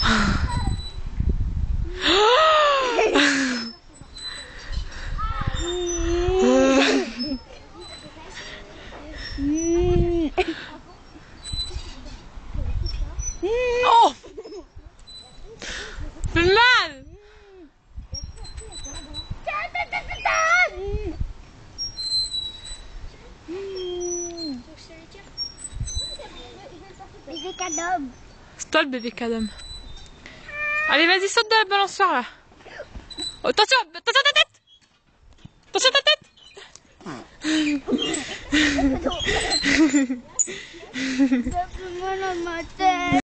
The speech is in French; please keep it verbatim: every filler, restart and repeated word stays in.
Oh! Fait mal! Bébé cadom. Stop bébé cadom. Allez vas-y saute dans la balançoire là. Oh, attention, attention ta tête. Attention ta tête. Ça fait mal à ma tête.